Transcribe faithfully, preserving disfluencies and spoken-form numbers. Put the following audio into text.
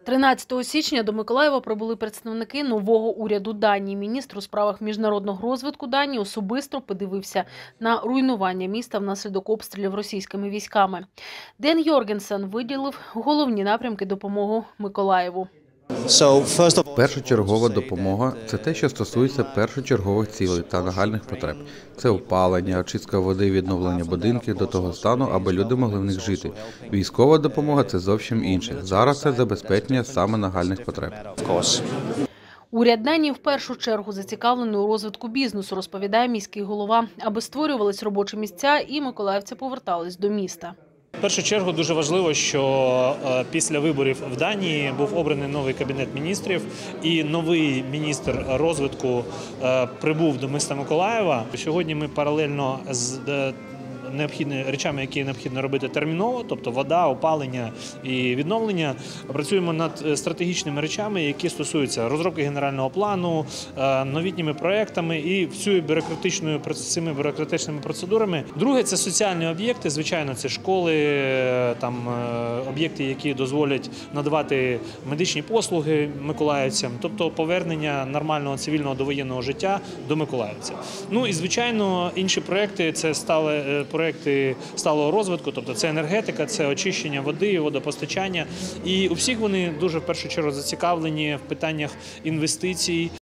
тринадцятого січня до Миколаєва прибули представники нового уряду Данії. Міністр у справах міжнародного розвитку Данії особисто подивився на руйнування міста внаслідок обстрілів російськими військами. Ден Йоргенсен виділив головні напрямки допомоги Миколаєву. Першочергова допомога – це те, що стосується першочергових цілей та нагальних потреб. Це опалення, очистка води, відновлення будинків до того стану, аби люди могли в них жити. Військова допомога – це зовсім інше. Зараз це забезпечення саме нагальних потреб. Уряд Данії в першу чергу зацікавлений у розвитку бізнесу, розповідає міський голова, аби створювались робочі місця і миколаївці повертались до міста. В першу чергу дуже важливо, що після виборів в Данії був обраний новий кабінет міністрів і новий міністр розвитку прибув до міста Миколаєва. Сьогодні ми паралельно з необхідними речами, які необхідно робити терміново, тобто вода, опалення і відновлення, працюємо над стратегічними речами, які стосуються розробки генерального плану, новітніми проектами і всією бюрократичною цими бюрократичними процедурами. Друге – це соціальні об'єкти, звичайно, це школи, там об'єкти, які дозволять надавати медичні послуги миколаївцям, тобто повернення нормального цивільного довоєнного життя до миколаївців. Ну і звичайно, інші проекти це стали проекти сталого розвитку, тобто це енергетика, це очищення води, водопостачання. І у всіх вони дуже в першу чергу зацікавлені в питаннях інвестицій.